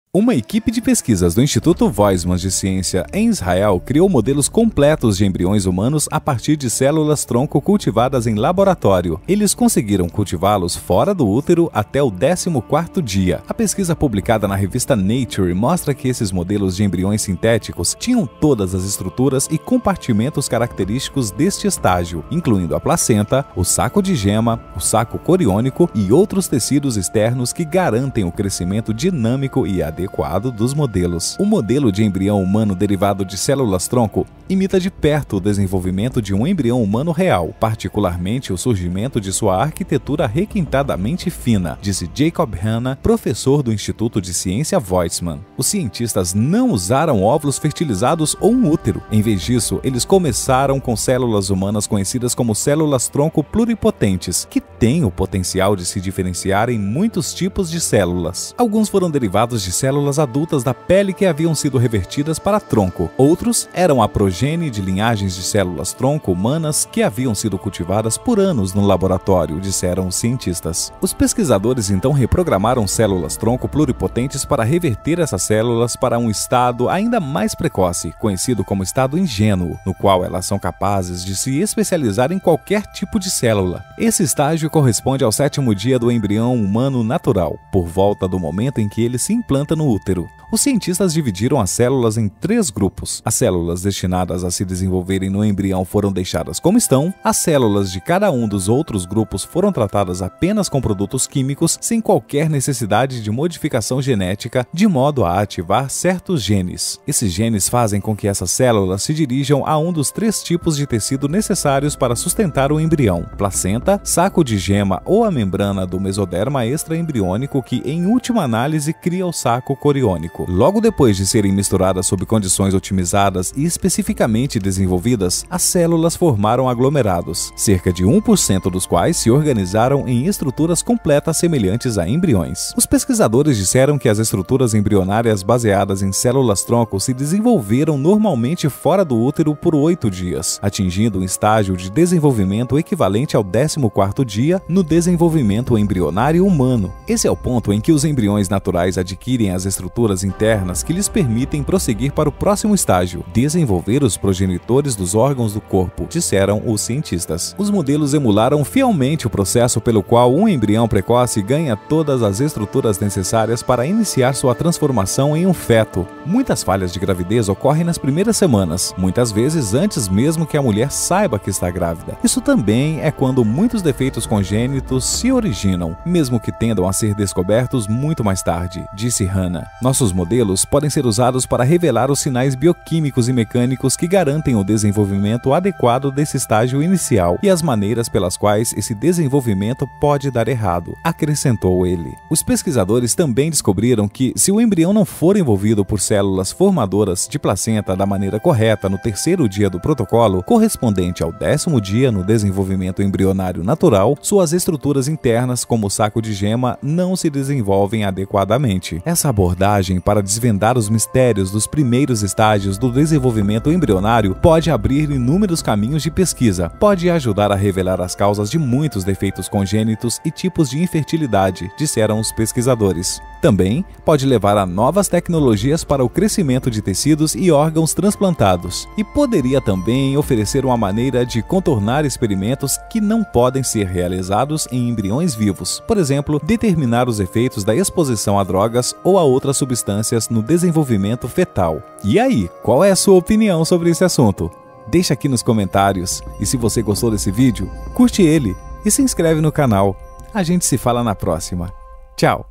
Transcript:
Uma equipe de pesquisas do Instituto Weizmann de Ciência em Israel criou modelos completos de embriões humanos a partir de células-tronco cultivadas em laboratório. Eles conseguiram cultivá-los fora do útero até o 14º dia. A pesquisa publicada na revista Nature mostra que esses modelos de embriões sintéticos tinham todas as estruturas e compartimentos característicos deste estágio, incluindo a placenta, o saco de gema, o saco coriônico e outros tecidos externos que garantem o crescimento dinâmico e adequado dos modelos. O modelo de embrião humano derivado de células-tronco imita de perto o desenvolvimento de um embrião humano real, particularmente o surgimento de sua arquitetura requintadamente fina, disse Jacob Hanna, professor do Instituto de Ciência Weizmann. Os cientistas não usaram óvulos fertilizados ou um útero. Em vez disso, eles começaram com células humanas conhecidas como células-tronco pluripotentes, que têm o potencial de se diferenciar em muitos tipos de células. Alguns foram derivados de células adultas da pele que haviam sido revertidas para tronco. Outros eram a progenie de linhagens de células-tronco humanas que haviam sido cultivadas por anos no laboratório, disseram os cientistas. Os pesquisadores então reprogramaram células-tronco pluripotentes para reverter essas células para um estado ainda mais precoce, conhecido como estado ingênuo, no qual elas são capazes de se especializar em qualquer tipo de célula. Esse estágio corresponde ao 7º dia do embrião humano natural, por volta do momento em que ele se implanta no útero. Os cientistas dividiram as células em 3 grupos. As células destinadas a se desenvolverem no embrião foram deixadas como estão. As células de cada um dos outros grupos foram tratadas apenas com produtos químicos, sem qualquer necessidade de modificação genética, de modo a ativar certos genes. Esses genes fazem com que essas células se dirijam a um dos 3 tipos de tecido necessários para sustentar o embrião: placenta, saco de gema ou a membrana do mesoderma extraembriônico, que, em última análise, cria o saco coriônico. Logo depois de serem misturadas sob condições otimizadas e especificamente desenvolvidas, as células formaram aglomerados, cerca de 1% dos quais se organizaram em estruturas completas semelhantes a embriões. Os pesquisadores disseram que as estruturas embrionárias baseadas em células-tronco se desenvolveram normalmente fora do útero por 8 dias, atingindo um estágio de desenvolvimento equivalente ao 14º dia no desenvolvimento embrionário humano. Esse é o ponto em que os embriões naturais adquirem as estruturas internas que lhes permitem prosseguir para o próximo estágio, desenvolver os progenitores dos órgãos do corpo, disseram os cientistas. Os modelos emularam fielmente o processo pelo qual um embrião precoce ganha todas as estruturas necessárias para iniciar sua transformação em um feto. Muitas falhas de gravidez ocorrem nas primeiras semanas, muitas vezes antes mesmo que a mulher saiba que está grávida. Isso também é quando muitos defeitos congênitos se originam, mesmo que tendam a ser descobertos muito mais tarde, disse Hanna. Nossos modelos podem ser usados para revelar os sinais bioquímicos e mecânicos que garantem o desenvolvimento adequado desse estágio inicial e as maneiras pelas quais esse desenvolvimento pode dar errado, acrescentou ele. Os pesquisadores também descobriram que, se o embrião não for envolvido por células formadoras de placenta da maneira correta no 3º dia do protocolo, correspondente ao 10º dia no desenvolvimento embrionário natural, suas estruturas internas, como o saco de gema, não se desenvolvem adequadamente. Essa abordagem para desvendar os mistérios dos primeiros estágios do desenvolvimento embrionário pode abrir inúmeros caminhos de pesquisa, pode ajudar a revelar as causas de muitos defeitos congênitos e tipos de infertilidade, disseram os pesquisadores. Também pode levar a novas tecnologias para o crescimento de tecidos e órgãos transplantados, e poderia também oferecer uma maneira de contornar experimentos que não podem ser realizados em embriões vivos, por exemplo, determinar os efeitos da exposição a drogas ou a outras substâncias no desenvolvimento fetal. E aí, qual é a sua opinião sobre esse assunto? Deixa aqui nos comentários, e se você gostou desse vídeo, curte ele e se inscreve no canal. A gente se fala na próxima. Tchau!